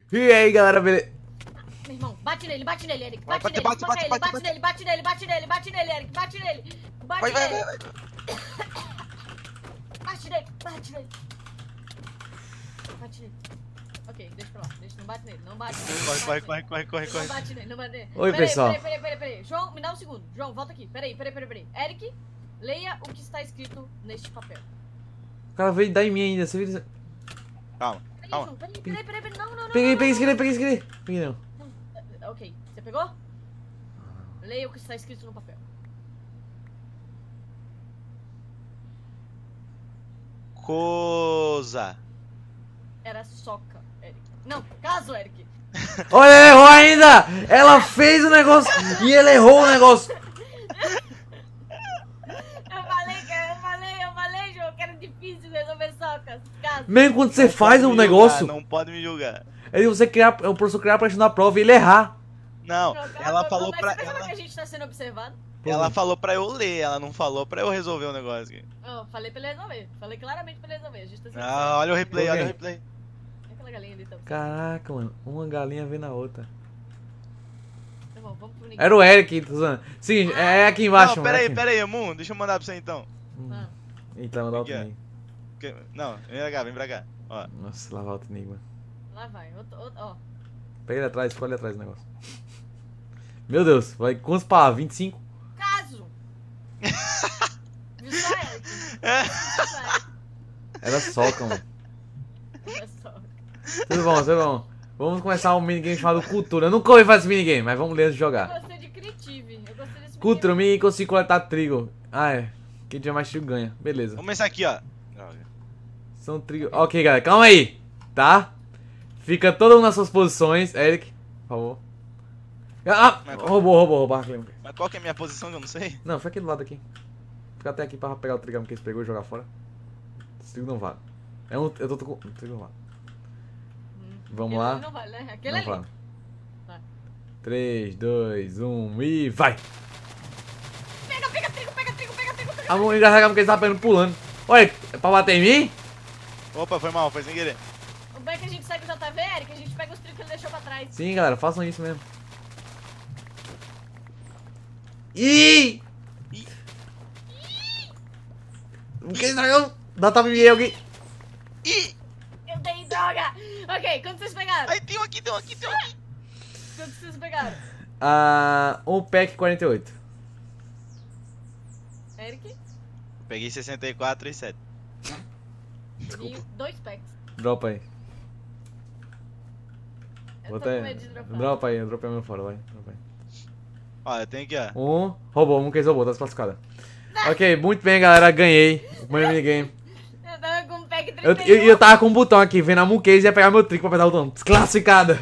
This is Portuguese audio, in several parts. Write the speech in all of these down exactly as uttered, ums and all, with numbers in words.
E aí, galera, beleza? Meu irmão, bate nele, bate nele, Eric. Bate, Bate, nele, bate, bate, bate, nele, bate, bate, bate. nele, bate nele, bate nele, bate nele, Eric. Bate nele. Bate Vai, vai, nele. vai, vai. Bate nele, bate nele. Bate nele. Ok, deixa pra lá. Deixa, não bate nele, não bate nele. Corre, corre, corre, corre, corre, Não corre. bate nele, não bate nele. Oi, Peraí, pessoal. Peraí, peraí, peraí, peraí. João, me dá um segundo. João, volta aqui. Peraí, peraí, peraí, peraí. Eric, leia o que está escrito neste papel. O cara veio dar em mim ainda, você viu? Calma, Peraí, calma. João, peraí, peraí, peraí, peraí. Não, não, não. Peguei, não, peguei, não, esquerei, peguei, esquerei. Peguei não. não. Ok, você pegou? Leia o que está escrito no papel. Coisa. Era soca, Eric. Não, caso, Eric. Olha, ela errou ainda! Ela fez o negócio e ele errou o negócio. Eu falei, cara, eu falei, eu falei, João, que era difícil resolver socas. Caso. Mesmo quando você faz Pode um me negócio, julgar, não pode me julgar. é você criar, é o professor criar pra na prova e ele errar. Não, João, cala a ela boca, falou mas pra você percebeu ela, que a gente tá sendo observado? ela falou pra eu ler, ela não falou pra eu resolver o negócio aqui. Oh, falei pra ele resolver. Falei claramente pra ele resolver. A gente tá sendo Ah, olha o replay, Por olha quê? o replay. Olha aquela galinha ali, então. Caraca, mano, uma galinha vê na outra. Tá bom, vamos pro ninguém. Era o Eric, tô usando. Seguinte, é aqui embaixo, Não, mano. é pera aí, aqui. pera aí, Moon, deixa eu mandar pra você então. Hum. Ah, Então, mandar outro Aqui, ó. enigma. Que- Não, vem pra cá, vem pra cá. Ó, Nossa, lá vai outro enigma. lá vai. Outro, outro, ó. Pega ele atrás, escolhe atrás do negócio. Meu Deus, vai quantos pra vinte e cinco? Caso! Viu só, Eric? Viu só, Eric? Era soca, mano. Olha só. Tudo bom, tudo bom. Vamos começar um minigame chamado Cultura. Eu nunca ouvi fazer esse minigame, mas vamos ler antes de Eu jogar. gostei de Critive. Eu gostei desse Cultura, menino. me consigo coletar trigo. Ah, é. Quem tiver mais trigo ganha. Beleza. vamos começar aqui, ó. Droga. São trigo. Ok, galera, calma aí. Tá? Fica todo mundo nas suas posições. Eric, por favor. Ah, Mas- roubou, roubou, roubou. Arclema. Mas qual que é a minha posição que eu não sei? Não, fica aqui do lado aqui. Fica até aqui pra pegar o trigão que eles pegou e jogar fora. Esse trigo não vale. É um. Eu tô com. O trigo não vale. Hum, Vamos aquele lá. ali não vale, né? Aquele Não ali. vale. Vai. três, dois, um e vai! Pega, pega trigo, pega trigo, pega trigo, pega. A mão engasgava porque eles estavam pegando pulando. Olha, é pra bater em mim? Opa, foi mal, foi sem querer. O bem é que a gente segue o J V, Eric, a gente pega os trigos que ele deixou pra trás. Sim, galera, façam isso mesmo. Ih! Ih. O que estragou? Dá tapa em mim, alguém. Ih! Eu dei droga! Ok, quantos vocês pegaram? Aí tem um aqui, tem um aqui, tem um aqui. Quantos vocês pegaram? Ah, um pack quarenta e oito. Eric? Peguei sessenta e quatro e sete. Peguei dois packs. Dropa aí. Eu Bota tô com aí. medo de dropar. Dropa aí, dropa aí meu fora, vai. Dropa aí. Ó, eu tenho aqui, ó. Um, roubou, um que eles roubou, tá desclassificada. Ok, muito bem, galera, ganhei o primeiro minigame. Eu tava com um pack Eu, trinta e um. eu, eu tava com um botão aqui, vendo a Mooncase e ia pegar meu trick pra apertar o botão. Desclassificada!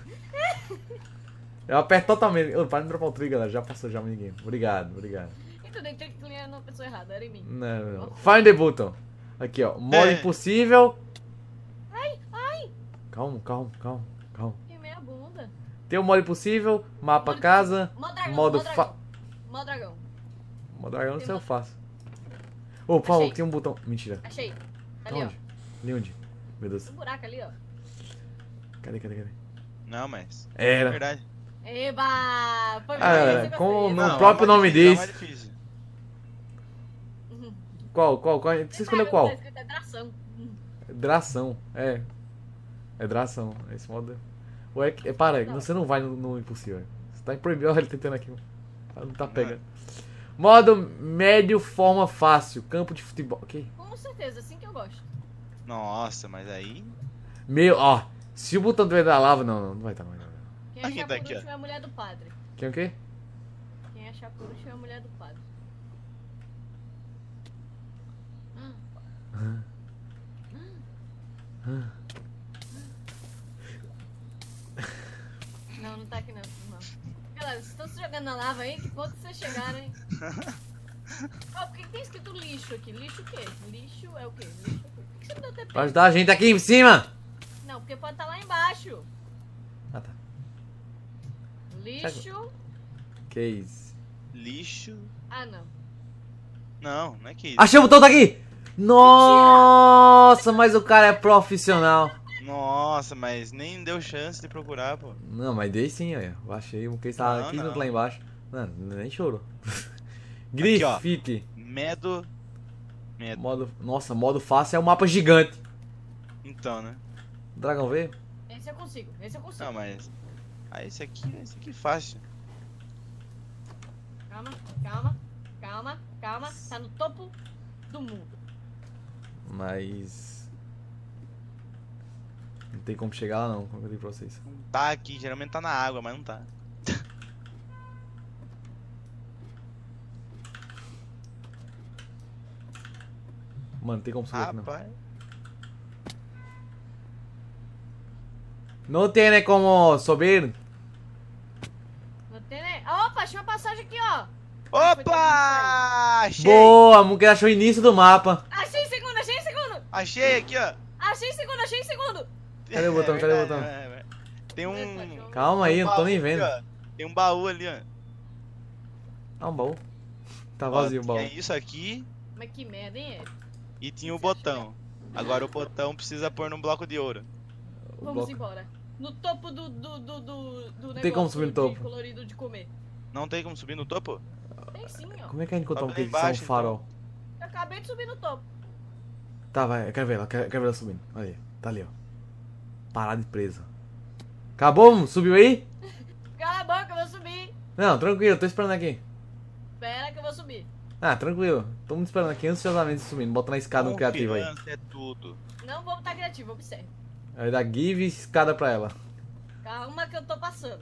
Eu aperto totalmente. Ô, para de dropar o trick, galera. Já passou já o minigame. Obrigado, obrigado. Então, nem tem que clicar na pessoa errada, era em mim. Não, não, não. Find the button. Aqui, ó. Modo É. impossível. Ai, ai! Calma, calma, calma, calma. Queimei a bunda. Tem o modo impossível, mapa Modo casa, Modo dragão, modo modo fa... dragão. Modo dragão. Modo dragão, não Tem sei eu modo- faço. Ô, por favor, Achei. tem um botão. Mentira. Achei. Ali, Onde? Ali onde? Meu Deus. ó. Um buraco ali, ó. Cadê, cadê, cadê? Não, mas. Era. Verdade. Eba! Foi Ah, bom, é, esse eu com- gostei. no Não, próprio é mais nome difícil, diz. é mais difícil. Uhum. Qual, qual, qual? Você escolheu Ah, qual? tá escrito, é Dração. Uhum. Dração, é. É dração, esse modo. Ué, é, para, Não. você não vai no, no impossível. Você tá proibido, olha ele tentando aqui. Não tá pegando. Modo médio, forma fácil. Campo de futebol. Ok. Com certeza, assim que eu gosto. Nossa, mas aí. Meu, ó. Se o botão tiver da lava, não, não, não vai estar mais. Quem Aqui achar daqui, por ó. último é a mulher do padre. Quem o quê? Quem achar por último é a mulher do padre. Não, não tá aqui não, não. Galera, vocês estão se jogando na lava aí? Que ponto vocês chegaram, hein? Ó, por que tem escrito lixo aqui? Lixo o quê? Lixo é o quê? Lixo é o quê? Por que você não deu T P? Pra ajudar a gente aqui em cima. Não, porque pode estar lá embaixo. Ah, tá. Lixo... Case. Lixo. Ah, não. Não, não é que isso. Achei o botão, tá aqui. Nossa, mas o cara é profissional. Nossa, mas nem deu chance de procurar, pô. Não, mas dei sim, olha. Eu achei um que estava Não, quinze não. minutos lá embaixo. Mano, nem chorou. Aqui, ó. Grifite. Medo. Medo. Modo, nossa, modo fácil é um mapa gigante. Então, né? Dragão veio? Esse eu consigo, esse eu consigo. Não, mas. Ah, esse aqui, esse aqui é fácil. Calma, calma, calma, calma. Tá no topo do mundo. Mas. Não tem como chegar lá não, como eu digo pra vocês. Não tá aqui, geralmente tá na água, mas não tá. Mano, não tem como subir aqui não. Rapaz. Não tem como subir. Não tem nem... Opa, achei uma passagem aqui, ó. Opa! Achei! Boa, a mulher achou o início do mapa. Achei em segundo, achei em segundo. Achei aqui, ó. Achei em segundo, achei em segundo. Cadê o botão? Cadê o botão? É, é, é. Tem um. Calma aí, tem um eu não tô nem baú vendo. ali, ó. Tem um baú ali, ó. Ah, um baú. Tá Ó, vazio o baú. tinha isso aqui Mas que merda, hein, Ed? e tinha o botão. Agora o botão precisa pôr num bloco de ouro. O Vamos bloco- embora. No topo do, do, do, do, do Tem como negócio subir no de topo. colorido de comer. Não tem como subir no topo? Tem sim, ó. Como é que a gente encontrou um Sobe lá que são um embaixo, farol? Eu acabei de subir no topo. Tá, vai, eu quero ver ela, quero, quero ver ela subindo. Olha aí, tá ali, ó. Parada e presa. Acabou? Subiu aí? Cala a boca, eu vou subir. Não, tranquilo, tô esperando aqui. Espera que eu vou subir. Ah, tranquilo. Tô me esperando aqui ansiosamente subindo. Bota na escada no criativo aí. Confiança é tudo. Não vou botar criativo, observe. Aí dá give e escada pra ela. Calma que eu tô passando.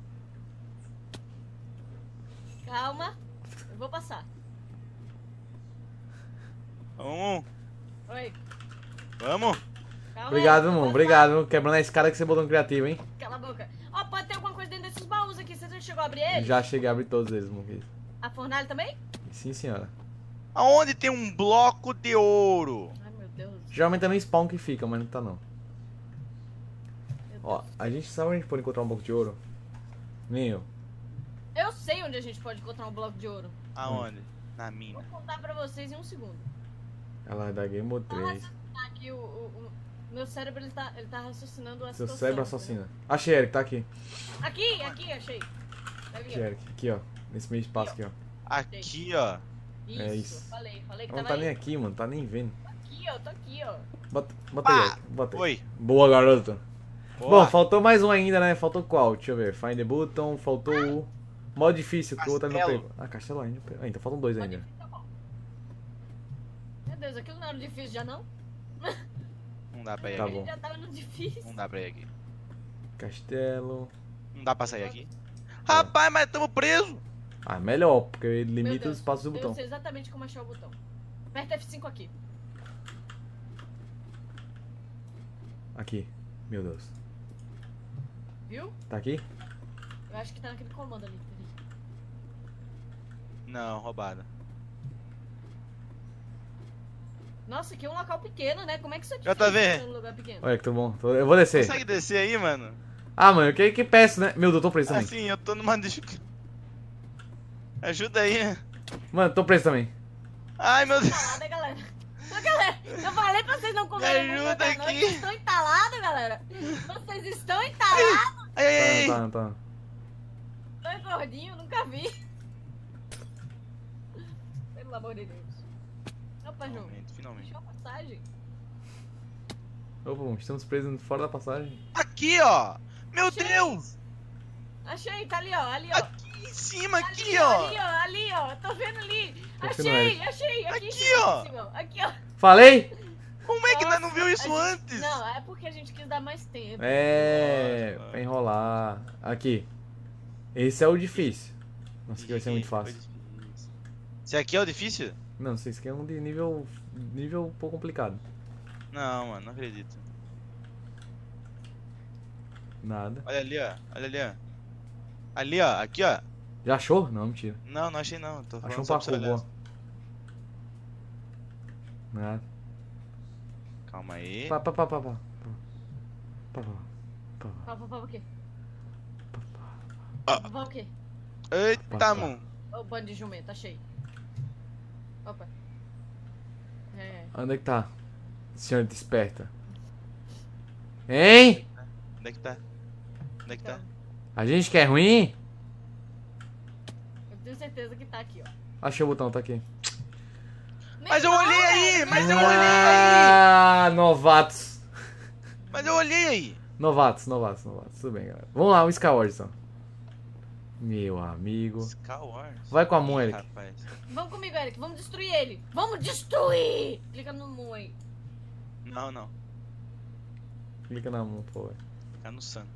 Calma, eu vou passar. Vamos, Oi, vamos. calma Obrigado, aí, eu irmão. vou Obrigado, viu? Quebrando a escada que você botou no criativo, hein? passar. Cala a boca. Ó, pode ter alguma coisa dentro desses baús aqui. Você já chegou a abrir eles? Já cheguei a abrir todos eles, irmão. A fornalha também? Sim, senhora. Aonde tem um bloco de ouro? Ai, meu Deus. Geralmente é no spawn que fica, mas não tá não. Meu Ó, Deus. a gente sabe onde a gente pode encontrar um bloco de ouro? Nem eu. Eu sei onde a gente pode encontrar um bloco de ouro. Aonde? Na mina. Vou contar pra vocês em um segundo. Ela é da Game Mode três. Tá aqui o, o, o- meu cérebro, ele tá, ele tá raciocinando a Seu situação. cérebro assassina. Achei, Eric, tá aqui. entendeu? Aqui, aqui, achei. Tá Aqui, aqui, ó. Eric. Aqui, ó. Nesse meio espaço aqui, ó. Aqui, ó. Isso, É isso. falei, falei que Ela não tava tá nem aí. aqui, mano. Tá nem vendo. Aqui, ó, tô aqui, ó. Bota, bota aí, Pá! Eric. Bota aí. Oi. Boa, garoto. Boa. Bom, faltou mais um ainda, né? Faltou qual? Deixa eu ver. Find the button. Faltou o modo difícil, que o outro ainda não Castelo. pegou. Ah, castelo ainda. Ah, então faltam dois Pode ainda. ir, tá bom. Meu Deus, aquilo não era difícil já não? Não dá pra ir Tá A aqui. bom. gente já tava no difícil. Não dá pra ir aqui. Castelo. Não dá pra sair aqui. Rapaz, mas tamo preso. Ah, melhor, porque ele Meu limita Deus, os espaços do Eu botão. sei exatamente como achar o botão. Aperta F cinco aqui. Aqui. Meu Deus. Viu? Tá aqui? Eu acho que tá naquele comando ali. Não, roubada. Nossa, aqui é um local pequeno, né? Como é que isso é Já tá difícil vendo? num lugar pequeno? Olha que tô bom. Tô- Eu vou descer. Consegue descer aí, mano? Ah, mano, que, que peço, né? Meu Deus, tô preso também. Assim, eu tô numa dificuldade. Ajuda aí. Mano, tô preso também. Ai, meu Deus. Entalada, galera. Ô, galera, eu falei pra vocês não comerem Me muito ajuda da noite. aqui. Vocês estão entalados, galera. Vocês estão entalados. Ai, ai, Tá, ai. não tá, não tá. Dois gordinhos, nunca vi. Pelo amor de Deus. Opa, João. Finalmente, finalmente. Deixou a passagem. Opa, bom, estamos presos fora da passagem. Aqui, ó. Meu Achei. Deus. Achei, tá ali, ó. Ali, ó. Aqui em cima, Ali, aqui, ó. Ali, ó. Ali, ó. Tô vendo ali. Confia no Achei, Eric. achei. Aqui, em Aqui, cima, ó. aqui, em cima. Aqui, ó. Falei? Como é que nós não viu Nossa, isso a gente- antes? Não, é porque a gente quis dar mais tempo. É, Nossa, pra enrolar. Aqui. Esse é o difícil. Nossa, aqui vai ser muito Ih, foi fácil. difícil. Esse aqui é o difícil? Não, esse aqui é um de nível. nível um pouco complicado. Não, mano, não acredito. Nada. Olha ali, ó. Olha ali, ó. Ali, ó. Aqui, ó. Já achou? Não, mentira. Não, não achei não. Tô falando Achou um só pra você parkour, olhar. boa. Nada. Calma aí. Pá, pá, pá, pá, pá. Pá, pá, pá, pá, Pá, pá, pá, o quê? pá, pá. Ah. Pá, pá, o quê? Eita, Pá, pá. mano. Ô, bando de jumento, achei. Opa. É. Onde é que tá? Senhora desperta. Hein? Onde é que tá? Onde é que tá? A gente que é ruim? Eu tenho certeza que tá aqui, ó. Achei o botão, tá aqui. Mas eu Não, olhei aí, velho, mas não. eu olhei aí. Ah, novatos. Mas eu olhei aí. Novatos, novatos, novatos. Tudo bem, galera. Vamos lá, um Skyward, então. Meu amigo. Skywars. Vai com a mão, Ih, Eric. rapaz. Vamos comigo, Eric. Vamos destruir ele. Vamos destruir! Clica no Moon aí. Não, não. Clica na mão, pô. Fica no sun.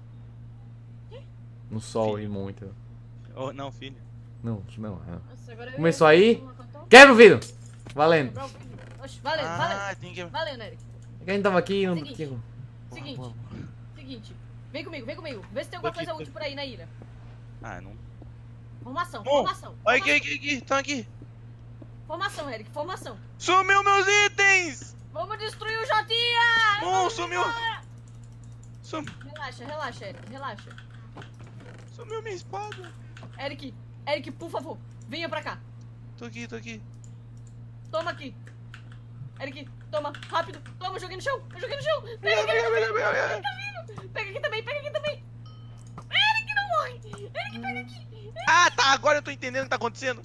No sol Filho. e muito. Oh, não, filho. Não, não. é. Nossa, agora eu- Começou aí? Uma contou? Quebra o vidro! Valendo. Quebrar o vidro. Oxe, valendo, Ah, valendo. tem que... Valendo, Eric. É que a gente tava aqui e não Seguinte. tinha. Seguinte, seguinte. Vem comigo, vem comigo. Vê se tem alguma Tô aqui, coisa tô útil por aí na ilha. Ah, não... Formação, Bom, formação. Olha aqui, formação. aqui, aqui. Estão aqui. Formação, Eric, formação. Sumiu meus itens! Vamos destruir o Jotinha! Bom, Vamos sumiu. embora. Sum... Relaxa, relaxa, Eric, relaxa. Sumiu minha espada. Eric, Eric, por favor, venha pra cá. Tô aqui, tô aqui. Toma aqui. Eric, toma, rápido. Toma, eu joguei no chão. Eu joguei no chão. Pega Pega, aqui, pega, pega, pega, pega. tá vindo. Pega aqui também, pega aqui também. Eric, não morre. Eric, pega aqui. Ah, tá. Agora eu tô entendendo o que tá acontecendo.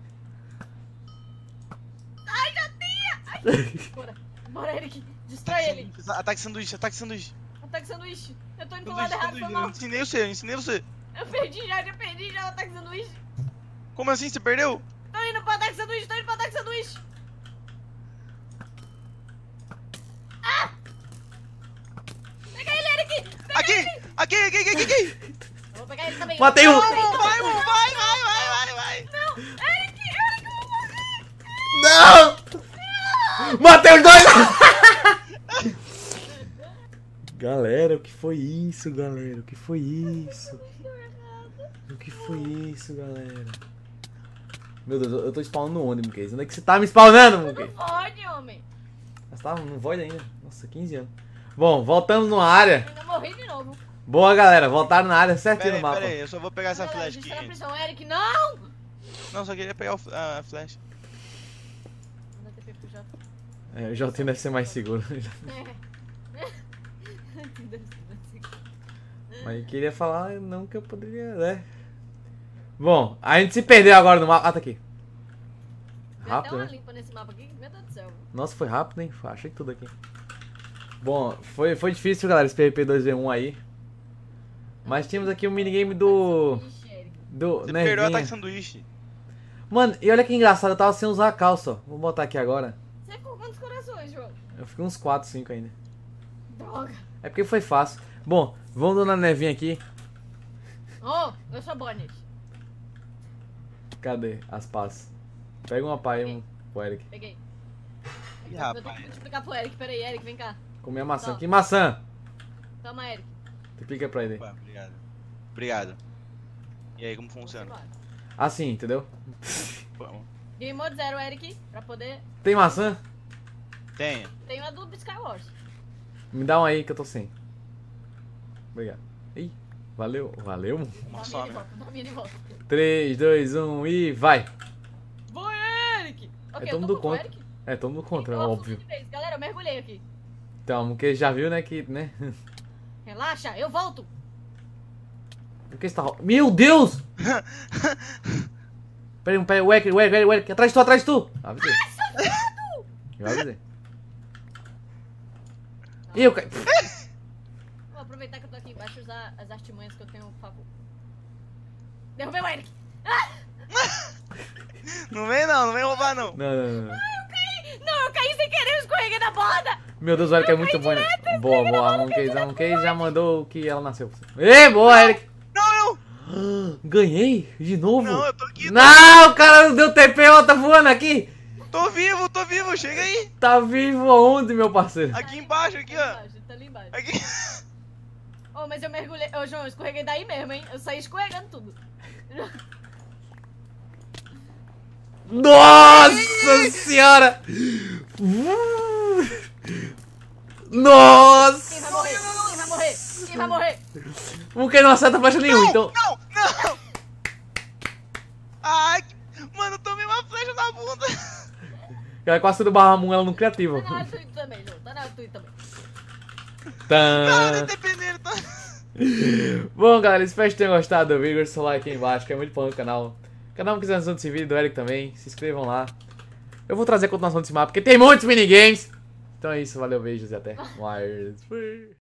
Ai, Jotinha. Ai. Bora, bora, Eric. Destrói ele. Ataque sanduíche, ataque sanduíche. Ataque sanduíche. Eu tô indo pro Sanduíche, lado errado, sanduíche. foi Eu mal. ensinei você, eu ensinei você. Eu perdi já, já perdi já o ataque sanduíche. Como assim? Você perdeu? Tô indo pro ataque sanduíche, tô indo pro ataque sanduíche. Ah! Pega ele, Eric! Pega Aqui! ele! Aqui, aqui, aqui, aqui, aqui! Eu vou pegar ele também. Matei um. Não, Vai, vai, vai, vai, vai, vai! não, Eric, Eric, eu vou morrer. Não! Matei os dois! Galera, o que foi isso, galera? O que foi isso? O que foi isso, galera? Meu Deus, eu tô spawnando onde, Mukez? Onde é que você tá me spawnando, Não Mukez? pode, homem. Você tava no Void ainda? Nossa, quinze anos. Bom, voltamos numa área. Eu ainda morri de novo. Boa, galera. Voltaram na área certinho Pera aí, no mapa. pera aí, eu só vou pegar essa Galera, a flash gente aqui. tá na gente. prisão, Eric, não! Não, só queria pegar o f- a flash. Manda T P pro J. É, o Jotinho deve ser mais seguro. Mas eu queria falar não que eu poderia, né? Bom, a gente se perdeu agora no mapa. Ah, tá aqui. Deu até Rápido, uma né? limpa nesse mapa aqui, meu Deus do céu. Nossa, foi rápido, hein? Achei tudo aqui. Bom, foi, foi difícil, galera, esse P V P dois v um aí. Mas tínhamos aqui o minigame do... Ixi, Eric. Do Você perdeu o Nervinha. ataque sanduíche. Mano, e olha que engraçado, eu tava sem usar a calça, ó. Vou botar aqui agora. Você ficou quantos corações, João? Eu fiquei uns quatro, cinco ainda. Droga. É porque foi fácil. Bom, vamos na nevinha aqui. Oh, eu sou Bonnet. Cadê as pás? Pega uma pá e um pro Eric. Peguei. Ih, Eu vou ter rapaz. que explicar pro Eric. Pera aí, Eric, vem cá. Comer a maçã. Tá. Que maçã? Toma, Eric. Tu clica pra ele. Opa, obrigado. Obrigado. E aí, como funciona? Vamos embora. Assim, entendeu? Vamos. Game Mode zero, Eric, pra poder... Tem maçã? Tenha. Tem uma do Skywars. Me dá um aí que eu tô sem. Obrigado. Ih, valeu. Valeu. Uma Dá só, minha de né? volta, dá minha de volta. três, dois, um e vai. Vai, Eric! Ok, É eu todo tô mundo com o contra. Eric. É, todo mundo contra, Ó, óbvio. fundo de vez. Galera, eu mergulhei aqui. Então, porque já viu, né, que, né? Relaxa, eu volto. O que está... ro- Meu Deus! Pera aí, pera aí, o Eric, o Eric, o Eric, o Eric. Atrás de tu, atrás de tu. Eu avisei. Eu avisei. Ih, eu caí. Vou aproveitar que eu tô aqui embaixo e usar as artimanhas que eu tenho, por favor. Derrubei o Eric. Ah! Não vem não, não vem roubar não. Não, não, não. Eu caí! Não, eu caí sem querer, eu escorreguei na borda! Meu Deus, o Eric é muito bom, né? direto, Boa, escorreguei na boa. A borda, caí Monkey, a direto Monkey já mandou o que ela nasceu. Ê, boa, Eric. Não, não. Ganhei? De novo? Não, eu tô aqui. Não, o cara não deu T P, ó, tá voando aqui. Tô vivo, tô vivo. Chega aí. Tá vivo aonde, meu parceiro? Aqui embaixo, aqui, Tá ali ó. embaixo, tá ali embaixo. Aqui. Oh, mas eu mergulhei. Ô, João, eu escorreguei daí mesmo, hein? Eu saí escorregando tudo. Nossa senhora! Nossa! Quem vai morrer? Quem vai morrer? Quem vai morrer? Porque não acerta flecha nenhuma, Não, então. não, não. Ai, que- mano, eu tomei uma flecha na bunda. Ela quase tudo barra ela no criativo. Tá na hora do tweet também, João. Tá na hora do tweet também. Tã. Dependendo, tá? Bom, galera, espero que tenham gostado do vídeo. Deixa o like aí embaixo, que é muito bom no canal. O canal que quiser assistir desse vídeo, do Eric também. Se inscrevam lá. Eu vou trazer a continuação desse mapa, porque tem muitos minigames. Então é isso, valeu, beijos e até mais. Fui.